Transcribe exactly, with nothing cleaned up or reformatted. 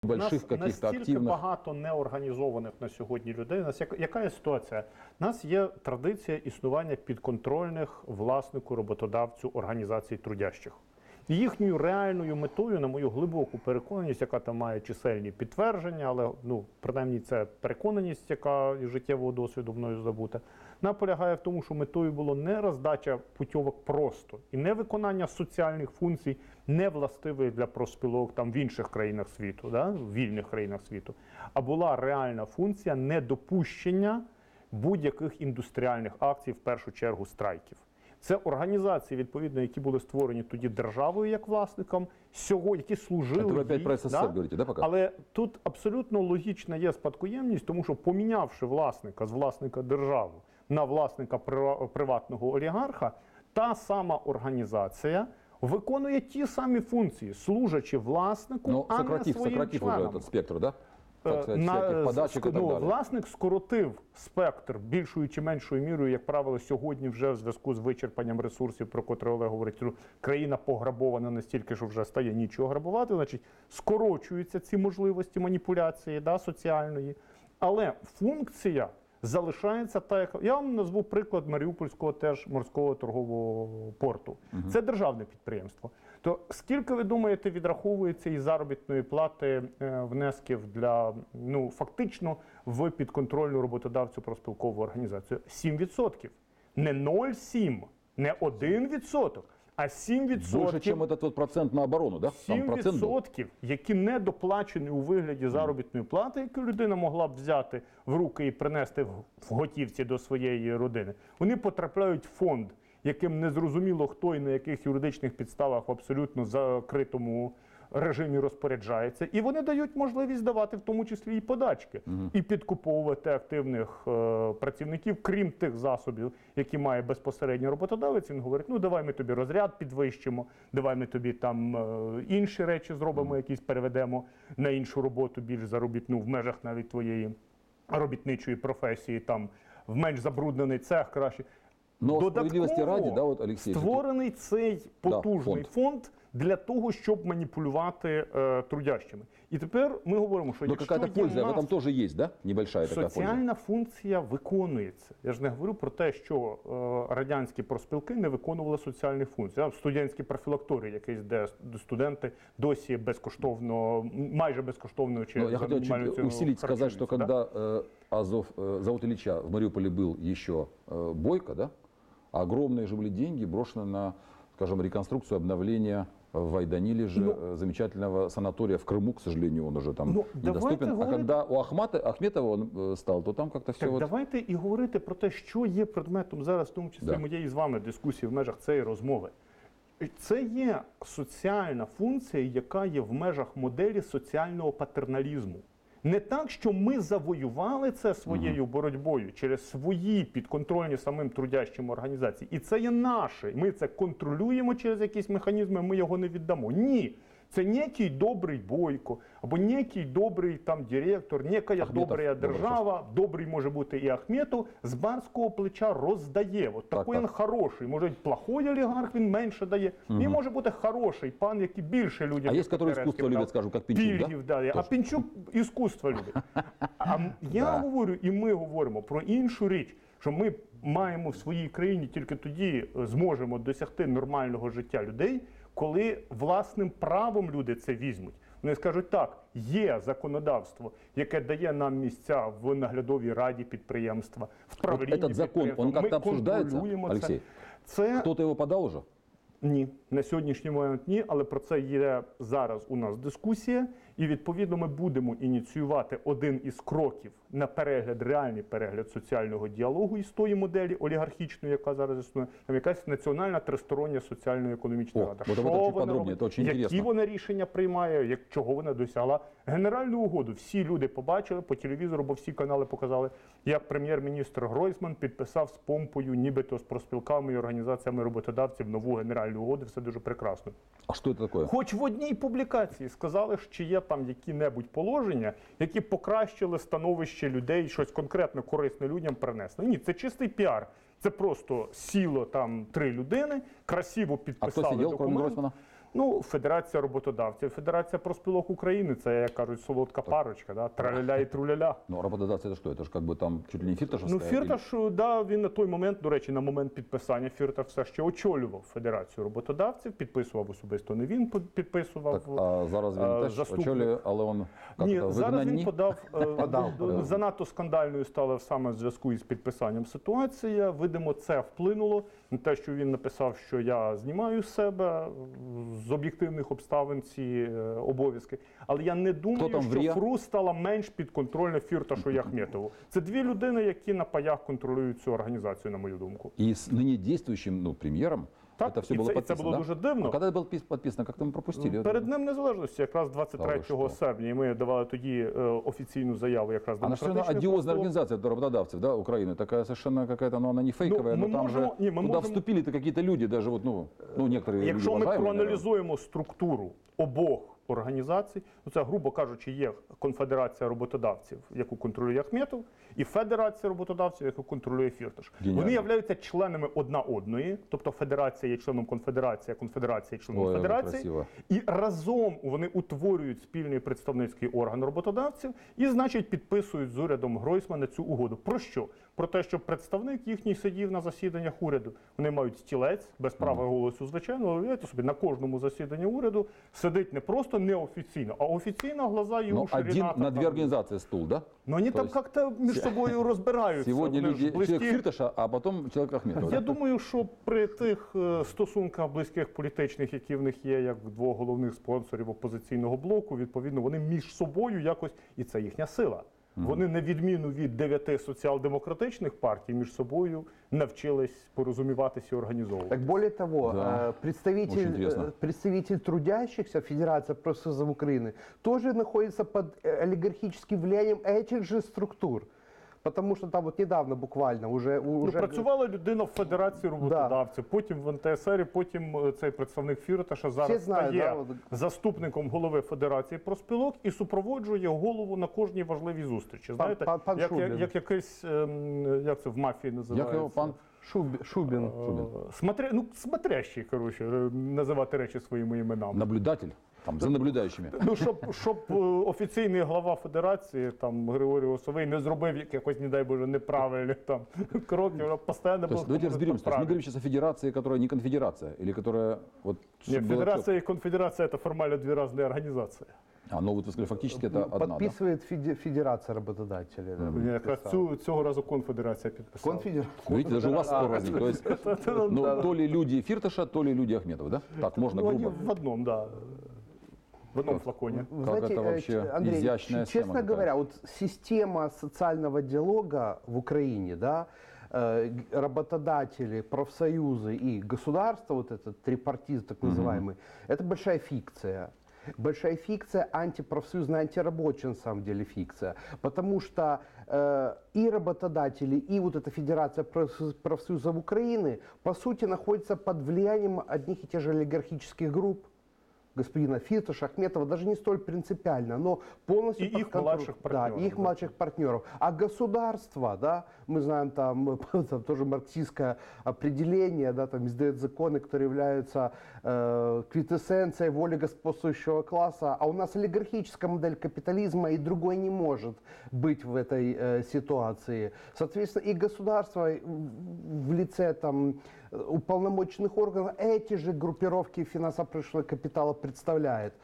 больших каких-то активных. Настільки багато неорганізованих на сьогодні людей. У нас як, яка є ситуація? У нас є традиція існування підконтрольних власнику, роботодавцю організацій трудящих. Їхньою реальною метою, на мою глибоку переконаність, яка там має чисельні підтвердження, але ну, принаймні це переконаність, яка із життєвого досвіду мною забута, вона полягає в тому, що метою було не роздача путьовок просто і не виконання соціальних функцій, не властивих для профспілок там в інших країнах світу, да, в вільних країнах світу, а була реальна функція недопущення будь-яких індустріальних акцій, в першу чергу страйків. Це організації, відповідно, які були створені тоді державою як власником, сьогодні, які служили ви опять їй, про ес ес ес ер да? говорите, да, поки? Але тут абсолютно логічна є спадкоємність, тому що помінявши власника з власника держави на власника приватного олігарха, та сама організація виконує ті самі функції, служачи власнику, ну, а сократив, не своїм сократив членам. уже этот спектр, да? Так сказать, На, подачок і так ну, далі. власник скоротив спектр більшою чи меншою мірою, як правило, сьогодні вже в зв'язку з вичерпанням ресурсів, про котре Олег говорить, що країна пограбована настільки, що вже стає нічого грабувати, значить скорочуються ці можливості маніпуляції, да, соціальної, але функція залишається та, як я вам назву приклад Маріупольського теж морського торгового порту. Угу. Це державне підприємство. То скільки, ви думаєте, відраховується із заробітної плати е, внесків для, ну, фактично, в підконтрольну роботодавцю профспілкову організацію? сім відсотків. Не нуль цілих сім десятих, не один відсоток, а сім відсотків. Більше, ніж этот процент на оборону, да? сім відсотків, які не доплачені у вигляді заробітної плати, яку людина могла б взяти в руки і принести в готівці до своєї родини, вони потрапляють в фонд, яким незрозуміло хто і на яких юридичних підставах в абсолютно закритому режимі розпоряджається. І вони дають можливість давати в тому числі і подачки. Угу. І підкуповувати активних е, працівників, крім тих засобів, які має безпосередньо роботодавець. Він говорить, ну давай ми тобі розряд підвищимо, давай ми тобі там е, інші речі зробимо, угу. якісь переведемо на іншу роботу, більш заробітну, в межах навіть твоєї робітничої професії, там в менш забруднений цех краще. Но справедливості раді, да, от, Олексій, створений цей потужний да, фонд. фонд для того, щоб маніпулювати е, трудящими. І тепер ми говоримо, що но якщо є польза, нас... в этом теж є, да? Небольшая така польза. Соціальна функція виконується. Я ж не говорю про те, що е, радянські профспілки не виконували соціальних функцій. В студентській профілакторії, якийсь, де студенти досі безкоштовно, майже безкоштовно чи ну, я хотел чуть усилить, сказать, что когда да? э, Азов, э, завод Ильича в Мариуполе был еще э, Бойко, да? Огромные же были деньги брошены на, скажем, реконструкцию, обновление в Айданиле же ну, замечательного санатория в Крыму, к сожалению, он уже там ну, недоступен. А говорити... когда у Ахмата, Ахметова он стал, то там как-то все... Так вот... давайте і говорити про те, що є предметом зараз, в тому числі да. моєї з вами дискусії в межах цієї розмови. Це є соціальна функція, яка є в межах моделі соціального патерналізму. Не так, що ми завоювали це своєю боротьбою через свої підконтрольні самим трудящим організації. І це є наше. Ми це контролюємо через якісь механізми, ми його не віддамо. Ні. Це некий добрий Бойко, або некий добрий там директор, некая добра держава, добрий може бути і Ахметов, з барського плеча роздає. От такий він хороший. Може бути плохой олігарх, він менше дає. Угу. І може бути хороший пан, який більше людям. А є, які іскусство люблять, скажу, як Пінчук, пільгів да? дає. А Пінчук іскусство любить. А я да. говорю, і ми говоримо про іншу річ, що ми маємо в своїй країні тільки тоді зможемо досягти нормального життя людей, коли власним правом люди це візьмуть. Вони скажуть, так, є законодавство, яке дає нам місця в наглядовій раді підприємства, в правлінні вот этот закон, он как-то обсуждається, Олексій? Це... Хто-то його подав уже? Ні, на сьогоднішній момент ні, але про це є зараз у нас дискусія, і відповідно ми будемо ініціювати один із кроків на перегляд, реальний перегляд соціального діалогу із тої моделі олігархічної, яка зараз існує, там якась національна тристороння соціально-економічна рада. Що вона робить, які вона рішення приймає, як, чого вона досягла. Генеральну угоду всі люди побачили, по телевізору, бо всі канали показали, як прем'єр-міністр Гройсман підписав з помпою, нібито з профспілками і організаціями роботодавців нову генеральну угоду, все дуже прекрасно. А що це таке? Хоч в одній публікації сказали, що є там які-небудь положення, які покращили становище людей, щось конкретно корисне людям принесли. Ні, це чистий піар. Це просто сіло там три людини, красиво підписали а хто сидів, документ. Ну, Федерація роботодавців, Федерація профспілок України, це, як кажуть, солодка парочка, да? Траля і труляля. Ну, а работодавцы это что? Это же как бы там чуть ли не фирташевская? Ну, Фірташ, да, він на той момент, до речі, на момент підписання Фірташ все ще очолював Федерацію роботодавців, підписував особисто не він, підписував. Так, а зараз він е, теж заступник. очолює, але він як Ні, це, зараз він вигнані? подав, е, Подав, до- подав. занадто скандальною стала саме в зв'язку із підписанням ситуація. Видимо, це вплинуло на те, що він написав, що я знімаю з себе з об'єктивних обставин ці е, обов'язки. Але я не думаю, там що врє? ФРУ стала менш підконтрольна Фірташу і Ахметову. Це дві людини, які на паях контролюють цю організацію, на мою думку. И с ныне действующим ну, премьером Так, это все і было це- і це подписано, було да? дуже дивно. А когда это было пис- подписано, как-то мы пропустили. Перед Днем Незалежності, якраз двадцять третього Та ви що? серпня, і ми давали тоді е, офіційну заяву якраз Она же демократичних одиозная профспілок. организация это работодавцев, да, Украины, такая совершенно какая-то, ну она не фейковая, Ну, но мы там можем- же не, мы туда можем- вступили-то какие-то люди, даже вот, ну, ну некоторые Якщо люди ми уважаемые, проаналізуємо структуру обох організацій, ну це, грубо кажучи, є Конфедерація роботодавців, яку контролює Ахметов, і Федерація роботодавців, яку контролює Фірташ. Геніально. Вони являються членами одна одної, тобто Федерація є членом Конфедерації, а Конфедерація є членом Ой, як Федерації. красиво. І разом вони утворюють спільний представницький орган роботодавців і, значить, підписують з урядом Гройсмана цю угоду. Про що? Про те, що представник їхній сидів на засіданнях уряду. Вони мають стілець без права голосу, звичайно, але уявляєте собі, на кожному засіданні уряду сидить не просто неофіційно, а офіційно глаза його Ну, Ширина. один там, на две там. организации стул, да? Ну, вони То там есть як-то між собою розбираються. Сегодня Вони ж люди, близькі. человек Фирташа, а потом человек Ахметова. Я да? думаю, що при тих е, стосунках близьких політичних, які в них є, як двох головних спонсорів опозиційного блоку, відповідно, вони між собою якось, і це їхня сила. Вони, на відміну від дев'яти соціал-демократичних партій, між собою навчились порозуміватися і організовувати. Так более того, Да. э, Очень представитель, интересно. э, представитель трудящихся Федерация профсоюзов Украины тоже находится под э, олигархическим влиянием этих же структур. Потому что там вот недавно буквально уже... Ну, уже працювала людина в Федерації роботодавців, потім в ен те ес ер, потім е, цей представник Фірташа зараз знають, стає да, от- заступником голови Федерації профспілок і супроводжує голову на кожній важливій зустрічі. Знаєте, пан- пан як, як, Шубін. як якийсь, ем, як це в мафії називається? Як його пан? Шуб- Шубин. Е, Смотря, ну, смотрящий, коротше, е, називати речі своїми іменами. Наблюдатель, там, за наблюдающими. Ну, щоб, щоб е, офіційний глава Федерації, там, Григорій Осовий, не зробив якось, не дай Боже, неправильних там кроків, а постійно То був есть давайте разберемся. То есть мы говорим сейчас о федерации, которая не конфедерация, или которая вот... Ні, чтобы было Федерація і конфедерація – це формально дві різні організації. чётко. А, ну вот вы сказали, фактически это одна, да? Подписывает Феде- Федерация работодателей. да, Ні, Якраз подписала. цю, цього разу конфедерація підписала. Конфедерация. Видите, даже у вас спор возник. То есть, ну, то ли люди Фирташа, то ли люди Ахметова, да? Так, можно Ну, вони грубо. в одному, да. В одному флаконі. Вы Как знаете, это э, вообще ч- Андрей, изящная ч- честно схема какая. говоря, вот система социального диалога в Украине, да, э, г- работодатели, профсоюзы и государство, вот этот трипартизм так называемый, это большая фикция. Большая фикция, антипрофсоюзная, антирабочая на самом деле фикция. Потому что э, и работодатели, и вот эта Федерация профсоюз- профсоюзов Украины, по сути, находятся под влиянием одних и тех же олигархических групп. Господина Фирташа, Ахметова, даже не столь принципиально, но полностью И под их контроль- младших Да, партнеров, и их да. младших партнеров. А государство, да, мы знаем там, там тоже марксистское определение, да, там издает законы, которые являются э, квинтэссенцией воли господствующего класса, а у нас олигархическая модель капитализма, и другой не может быть в этой э, ситуации. Соответственно, и государство в- в лице там уполномоченных органов эти же группировки финансово-промышленного капитала представляет.